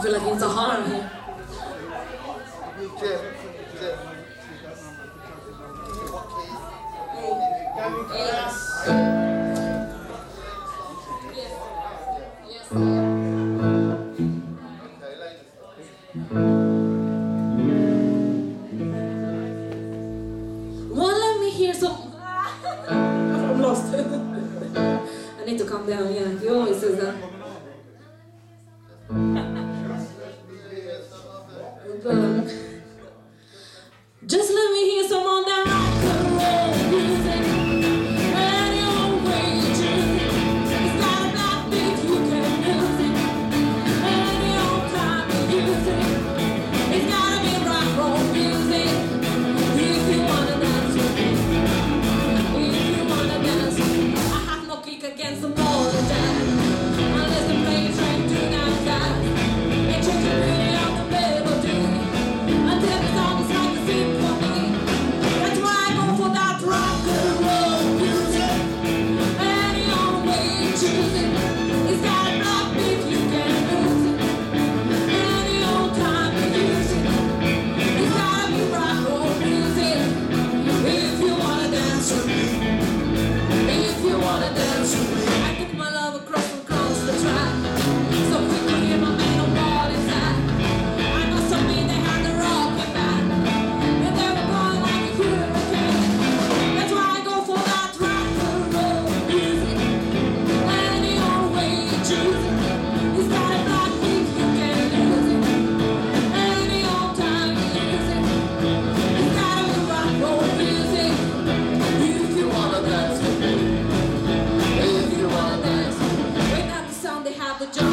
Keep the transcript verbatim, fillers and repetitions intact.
I feel like it's a harm here. Well, let me hear some. I'm lost. I need to calm down. Yeah, he always says that. But just let me hear some on that rock and roll music. Any old way you choose it. It's got a black beat, you can use it. Any old time you use it. It's gotta be rock and roll music. If you wanna dance with me, if you wanna dance with me, I have no kick against the modern jazz. Unless the play train to that jazz. It changes the meaning of the melody. Until the song is like a symphony. That's why I go for that rock and roll music. Any old way you choose it. It's got a block beat, you can lose it. Any old time you use it. It's gotta be rock and roll music. If you wanna dance with me, if you wanna dance with me, I took my love across and across the track, so we could hear my man on what is that. I know some men they had the rockin' back, and they were blowing like a hurricane. That's why I go for that rock and roll music. Any old way you choose it. It's got a black beat, you can lose it. Any old time you use it. It's gotta be rock and roll music. If you wanna dance with me, if you wanna dance with me. Wake up the sound, they have the joy.